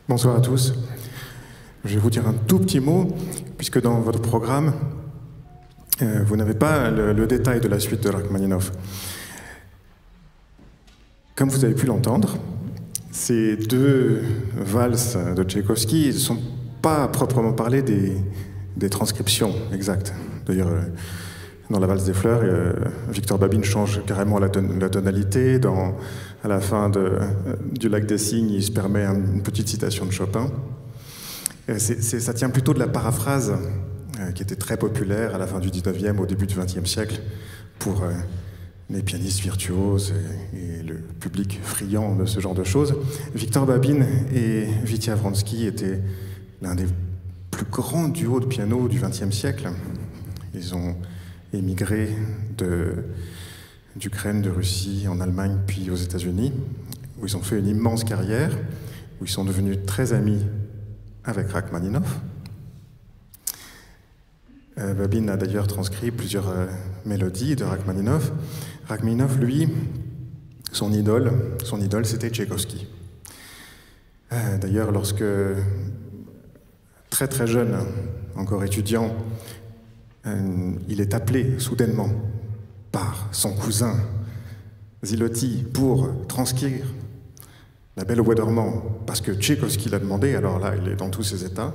Bonsoir à tous. Je vais vous dire un tout petit mot, puisque dans votre programme, vous n'avez pas le détail de la suite de Rachmaninov. Comme vous avez pu l'entendre, ces deux valses de Tchaïkovski ne sont pas à proprement parler des transcriptions exactes. D'ailleurs, dans la valse des fleurs, Victor Babine change carrément la tonalité. À la fin du Lac des Cygnes, il se permet une petite citation de Chopin. Ça tient plutôt de la paraphrase qui était très populaire à la fin du 19e, au début du 20e siècle, pour les pianistes virtuoses et le public friand de ce genre de choses. Victor Babine et Vitya Vronsky étaient l'un des plus grands duos de piano du 20e siècle. Ils ont émigré d'Ukraine, de Russie, en Allemagne, puis aux États-Unis, où ils ont fait une immense carrière, où ils sont devenus très amis avec Rachmaninov. Babine a d'ailleurs transcrit plusieurs mélodies de Rachmaninov. Rachmaninov, lui, son idole, c'était Tchaïkovski. D'ailleurs, lorsque, très très jeune, encore étudiant, il est appelé soudainement par son cousin Ziloty pour transcrire La Belle au bois dormant, parce que Tchaïkovski l'a demandé, alors là, il est dans tous ses états.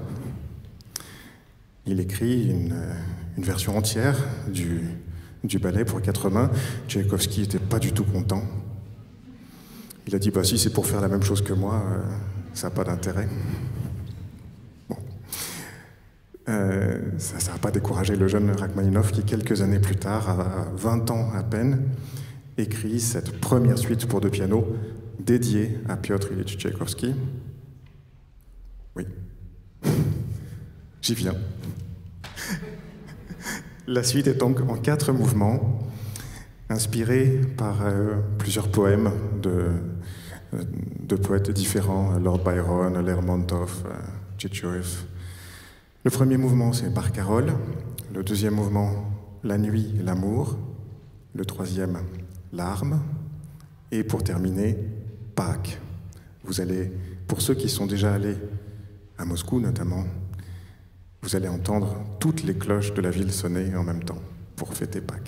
Il écrit une version entière du ballet pour 4 mains. Tchaïkovski n'était pas du tout content. Il a dit, bah si c'est pour faire la même chose que moi, ça n'a pas d'intérêt. Bon. Ça n'a pas découragé le jeune Rachmaninov qui, quelques années plus tard, à 20 ans à peine, écrit cette première suite pour 2 pianos dédiée à Piotr Ilyich Tchaïkovski. Oui. J'y viens. La suite est donc en 4 mouvements, inspirés par plusieurs poèmes de poètes différents, Lord Byron, Lermontov, Tchetchoev. Le premier mouvement, c'est Barcarolle. Le deuxième mouvement, La nuit et l'amour. Le troisième, Larmes. Et pour terminer, Pâques. Vous allez, pour ceux qui sont déjà allés à Moscou notamment, vous allez entendre toutes les cloches de la ville sonner en même temps pour fêter Pâques.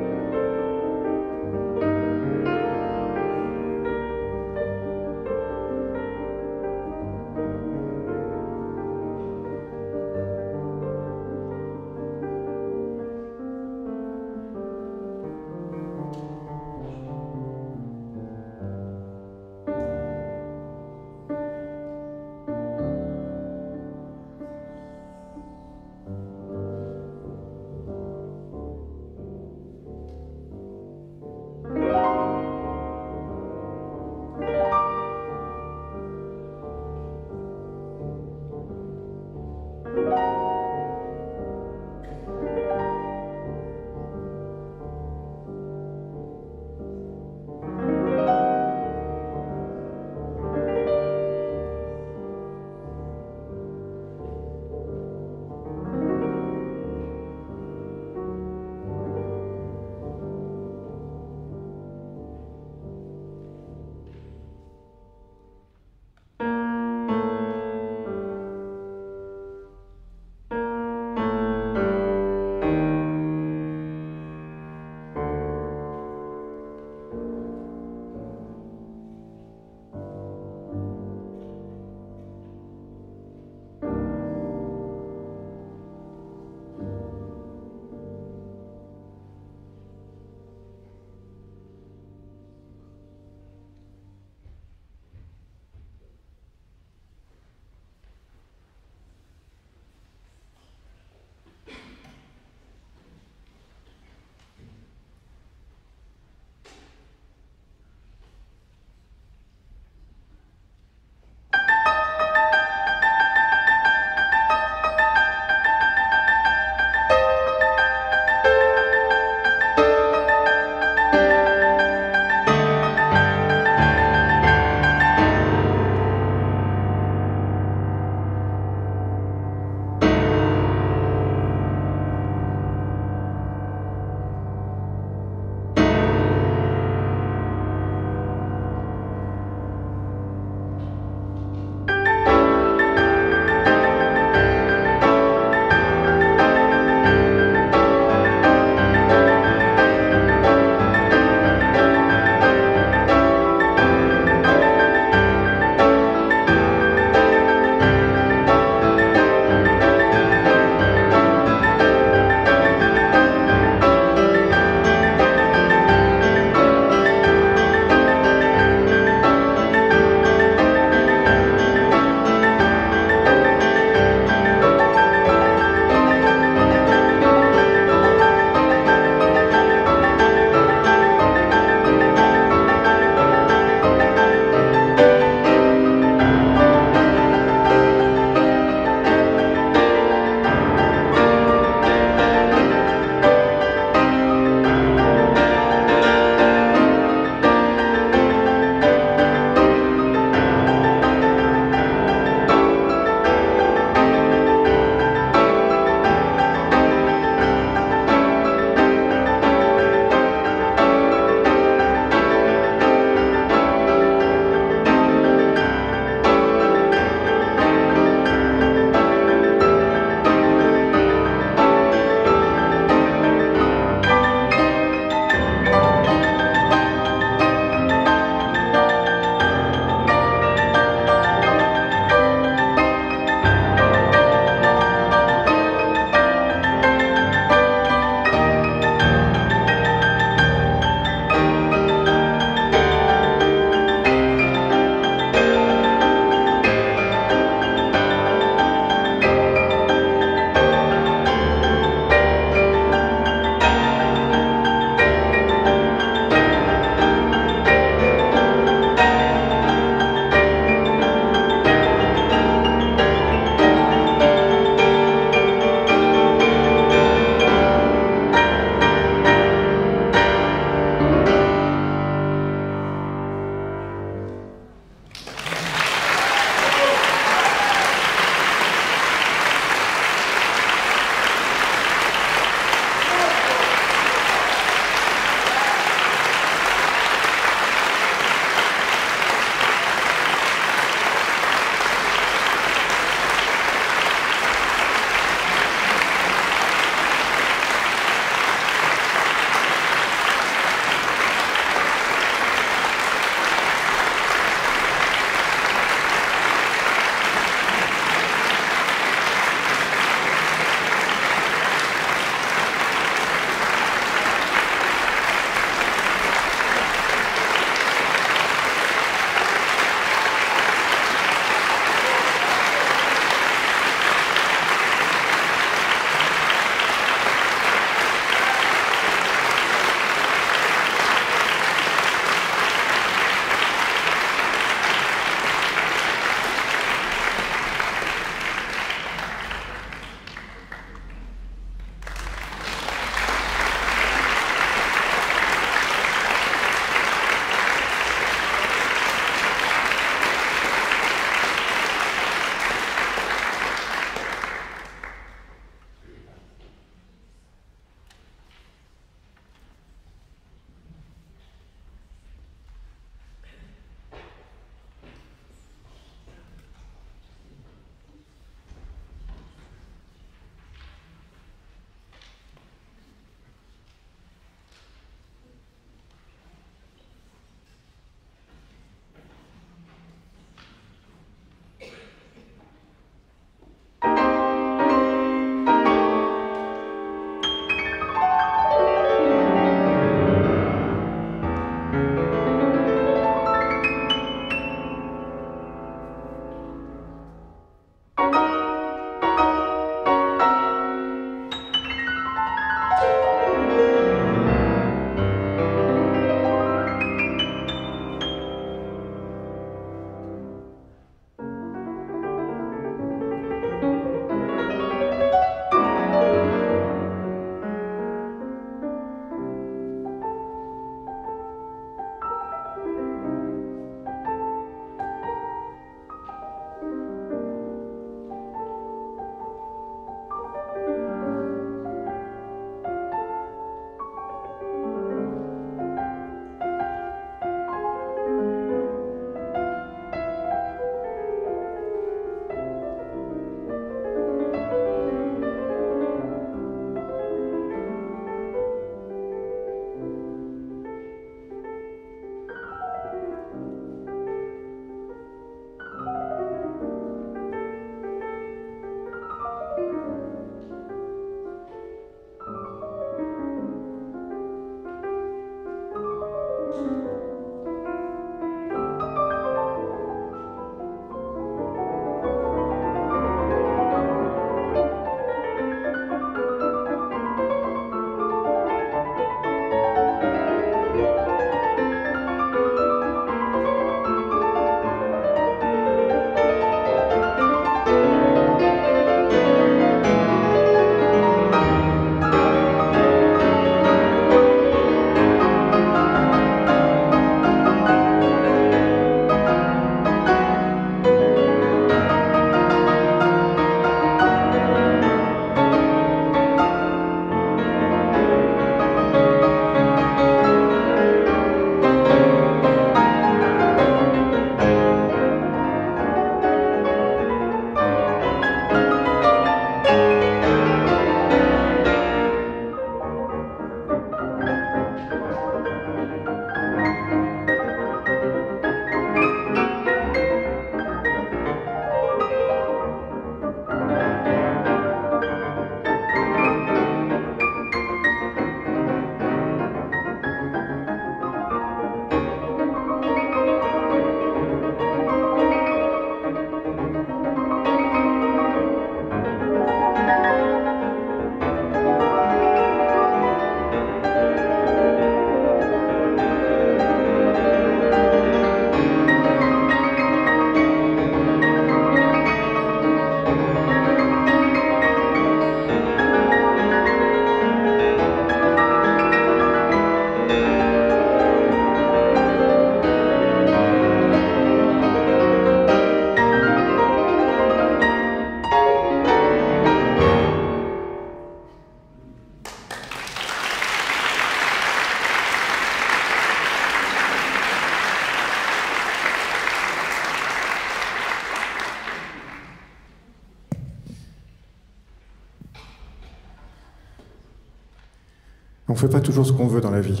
ne fait pas toujours ce qu'on veut dans la vie.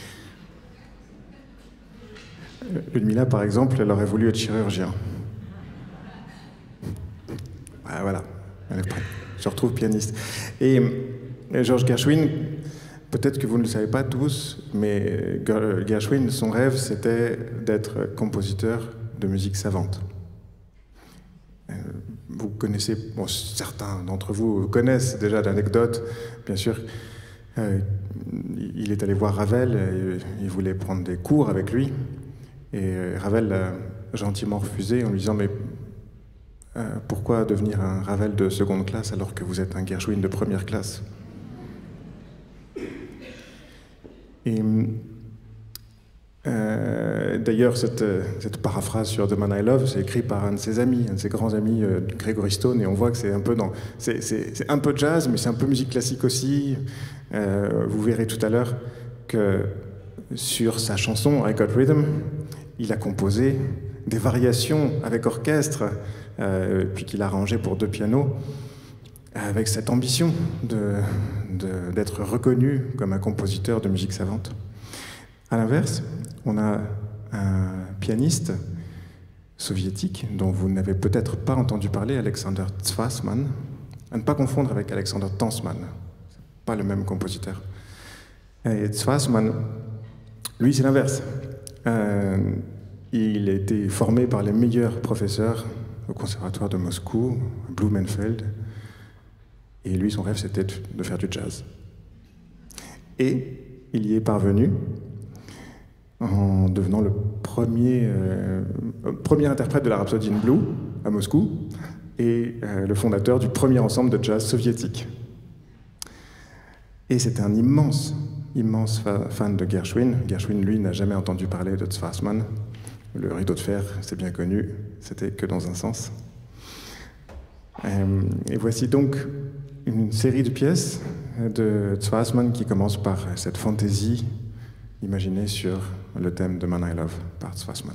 Ludmilla, par exemple, elle aurait voulu être chirurgien. Ah, voilà, elle est prête. Je retrouve pianiste. Et George Gershwin, peut-être que vous ne le savez pas tous, mais Gershwin, son rêve, c'était d'être compositeur de musique savante. Vous connaissez, bon, certains d'entre vous connaissent déjà l'anecdote, bien sûr. Il est allé voir Ravel, et il voulait prendre des cours avec lui, et Ravel l'a gentiment refusé en lui disant « Mais pourquoi devenir un Ravel de seconde classe alors que vous êtes un Gershwin de première classe ?» Et d'ailleurs, cette paraphrase sur The Man I Love, c'est écrit par un de ses amis, un de ses grands amis, Gregory Stone, et on voit que c'est un peu c'est un peu jazz, mais c'est un peu musique classique aussi. Vous verrez tout à l'heure que sur sa chanson I Got Rhythm, il a composé des variations avec orchestre, puis qu'il a arrangé pour 2 pianos, avec cette ambition d'être reconnu comme un compositeur de musique savante. À l'inverse, on a un pianiste soviétique dont vous n'avez peut-être pas entendu parler, Alexander Tzfasman, à ne pas confondre avec Alexander Tansman, c'est pas le même compositeur. Et Tzfasman, lui, c'est l'inverse. Il a été formé par les meilleurs professeurs au conservatoire de Moscou, à Blumenfeld, et lui, son rêve, c'était de faire du jazz. Et il y est parvenu en devenant le premier interprète de la Rhapsody in Blue à Moscou et le fondateur du premier ensemble de jazz soviétique. Et c'était un immense fan de Gershwin. Gershwin, lui, n'a jamais entendu parler de Tzfasman. Le rideau de fer, c'est bien connu, c'était que dans un sens. Et voici donc une série de pièces de Tzfasman qui commence par cette fantaisie imaginée sur le thème de Man I Love par Tzfasman.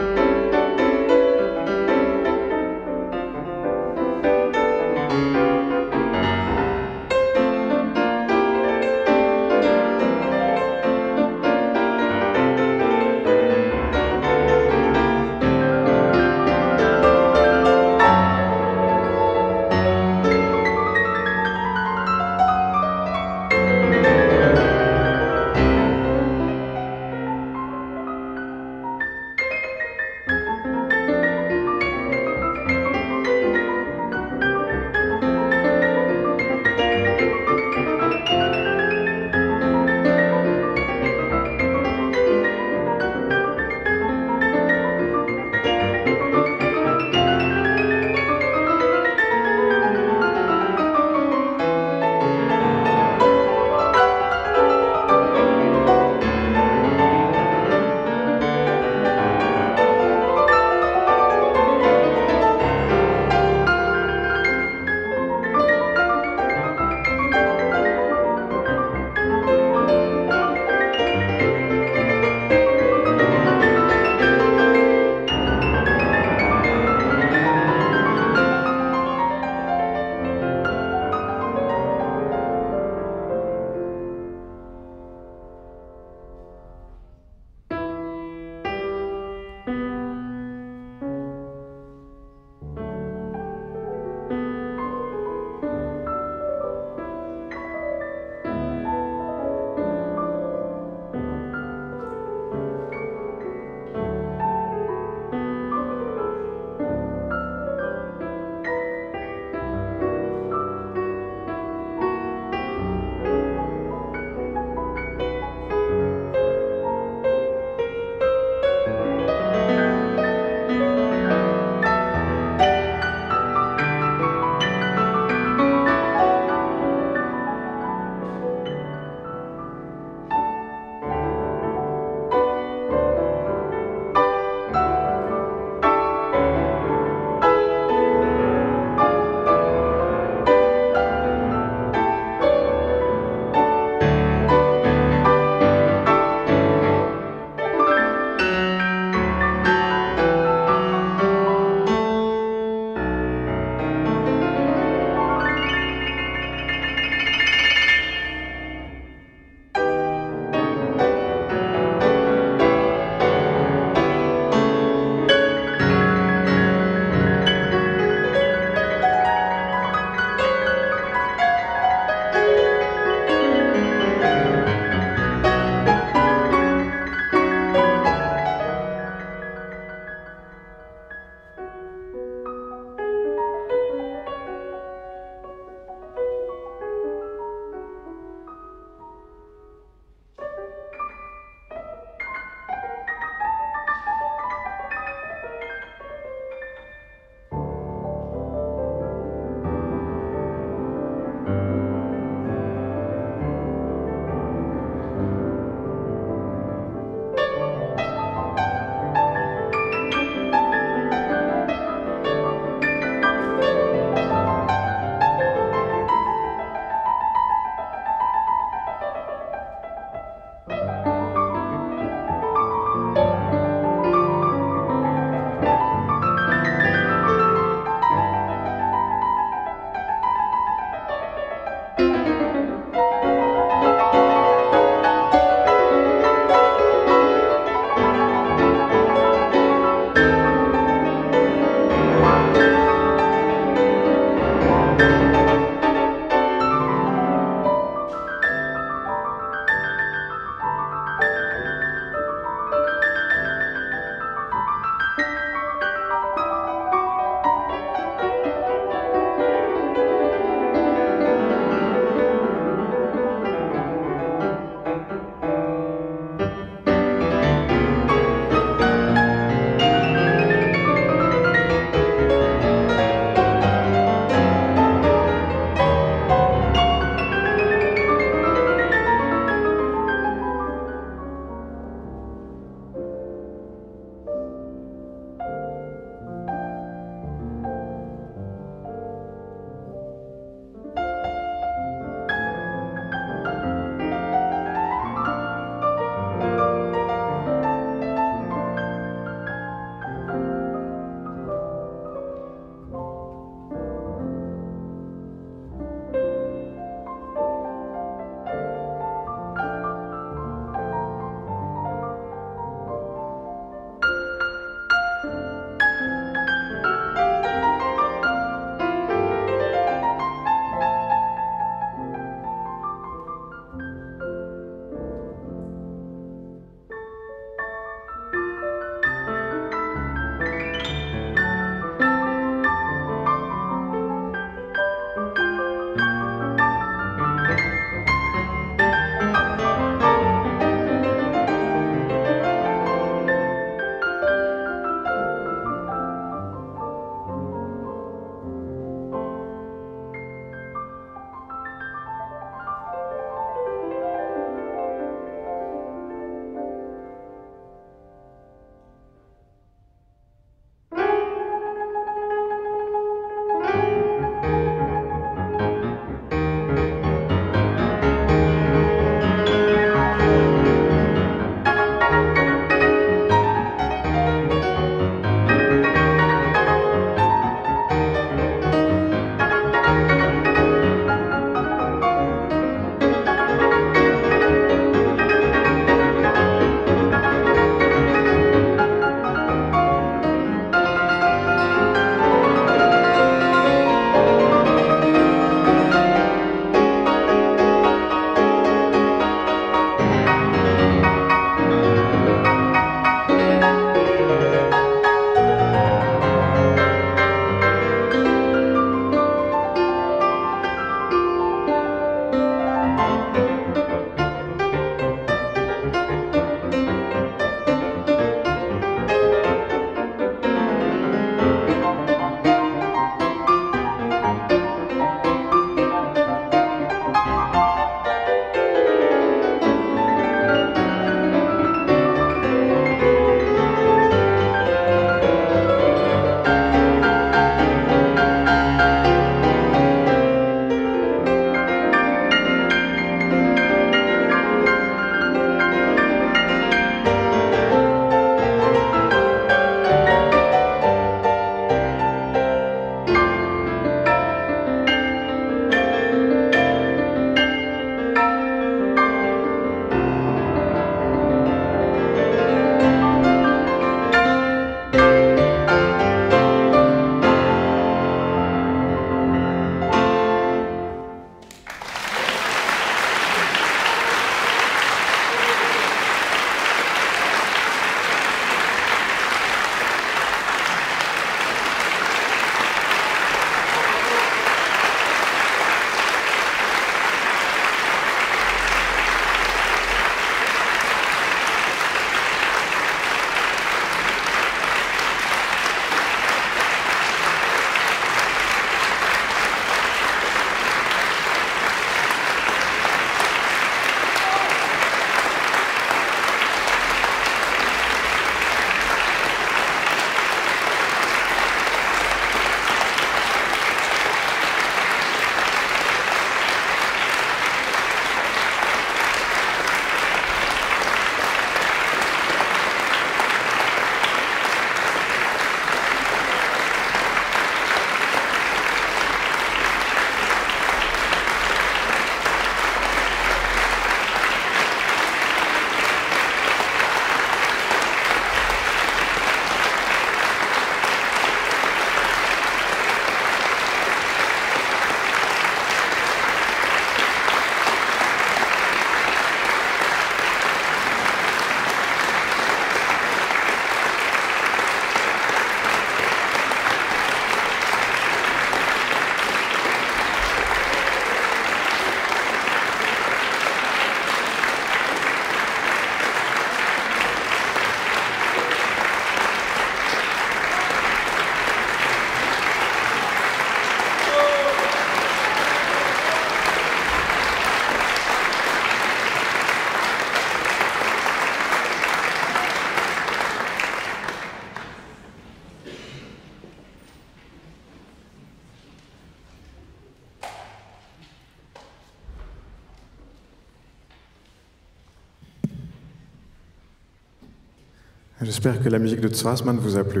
J'espère que la musique de Strassman vous a plu.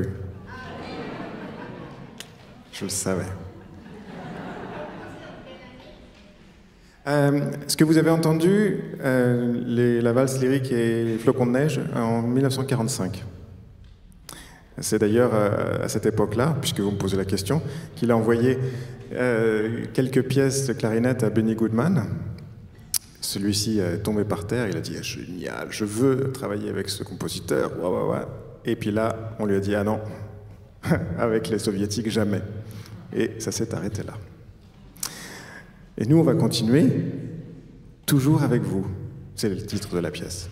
Je le savais. Ce que vous avez entendu, la valse lyrique et les flocons de neige en 1945. C'est d'ailleurs à cette époque-là, puisque vous me posez la question, qu'il a envoyé quelques pièces de clarinette à Benny Goodman. Celui-ci est tombé par terre, il a dit « Génial, je veux travailler avec ce compositeur. » Et puis là, on lui a dit « Ah non, avec les soviétiques, jamais. » Et ça s'est arrêté là. Et nous, on va continuer, toujours avec vous. C'est le titre de la pièce.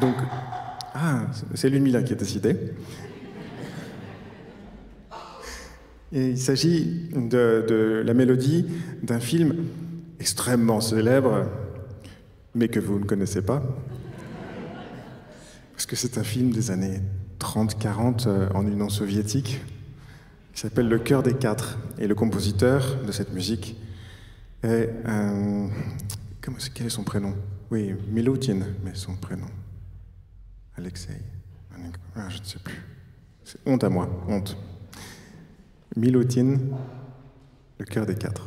donc, c'est Ludmilla qui a décidé. Et il s'agit de la mélodie d'un film extrêmement célèbre, mais que vous ne connaissez pas. Parce que c'est un film des années 30-40 en Union soviétique, qui s'appelle Le Chœur des Quatre. Et le compositeur de cette musique est quel est son prénom? Oui, Milutin, mais son prénom. Alexei. Je ne sais plus. C'est honte à moi, honte. Milutin, Le Chœur des Quatre.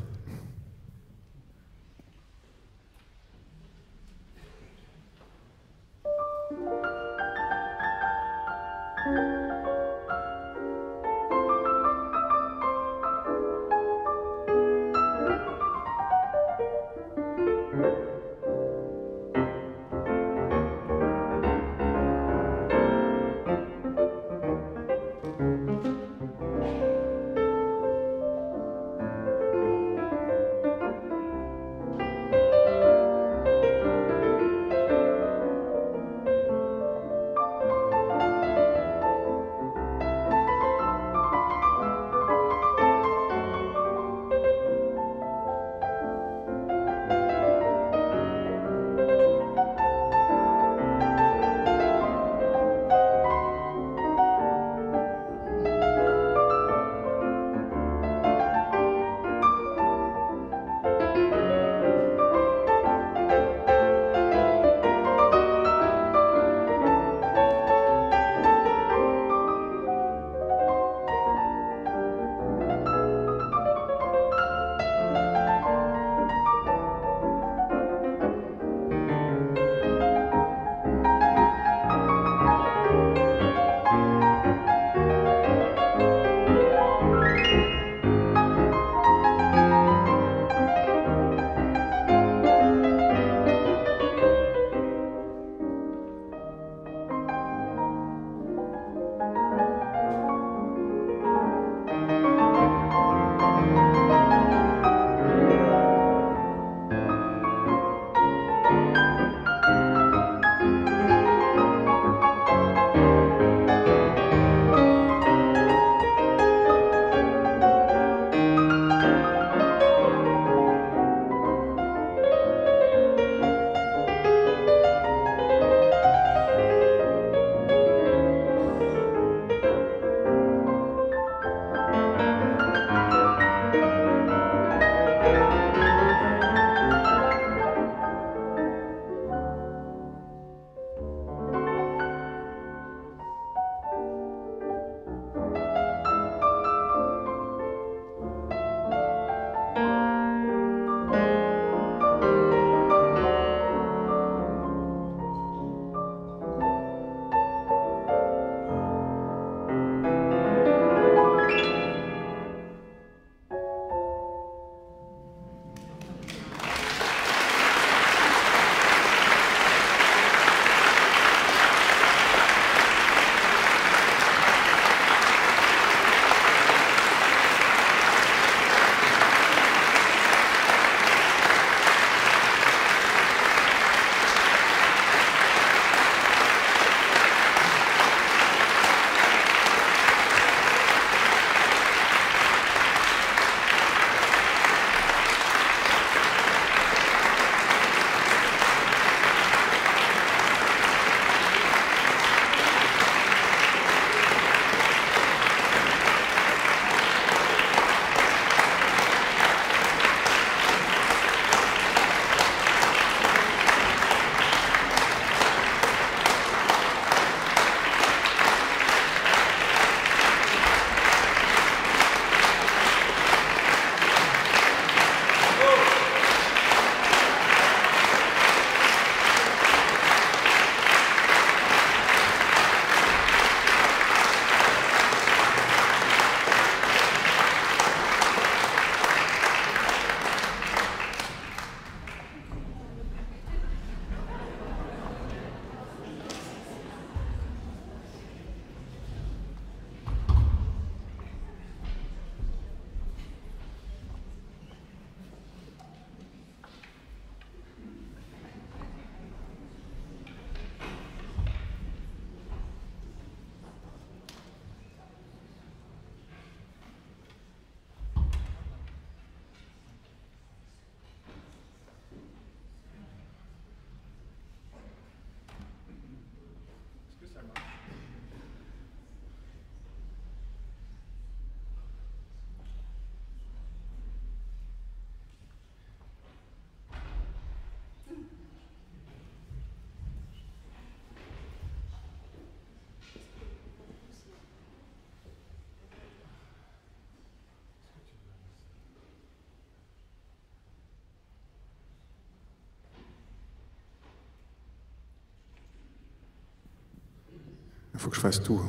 Il faut que je fasse tout.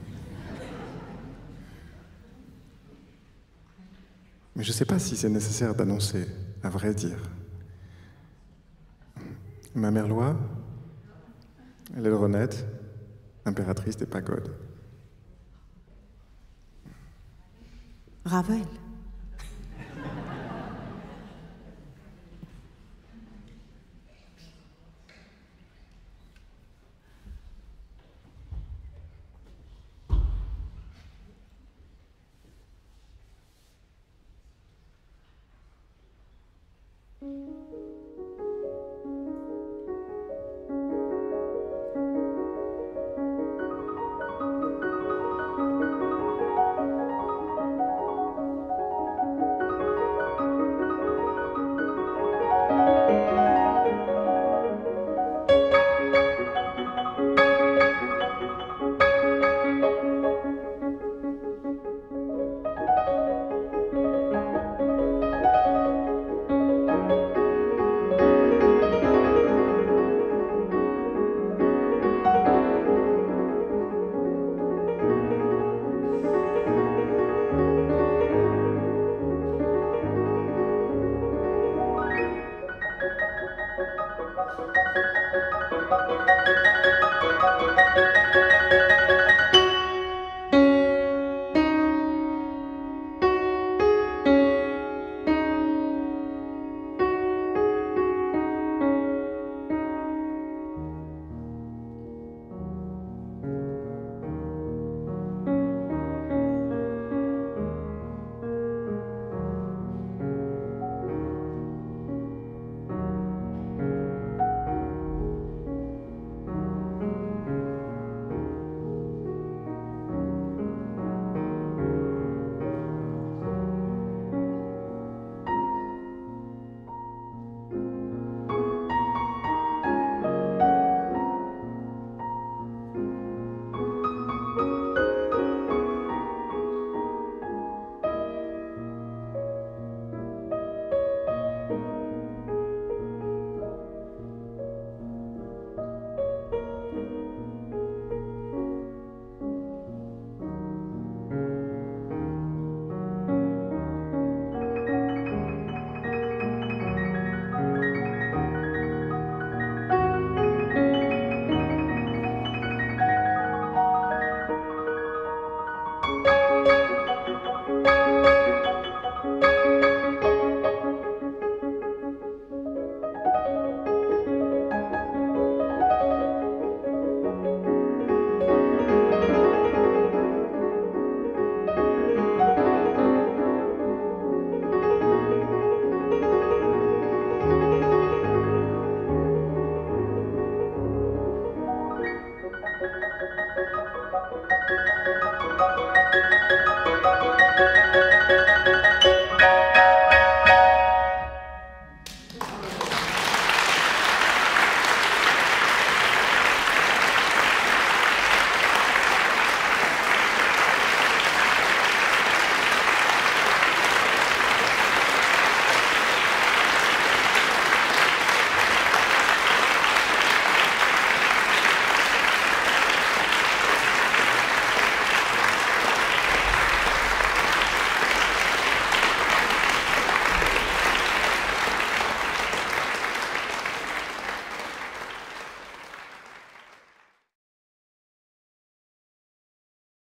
Mais je ne sais pas si c'est nécessaire d'annoncer, à vrai dire. Ma mère Loi, l'aileronnette, impératrice des pagodes. Ravel.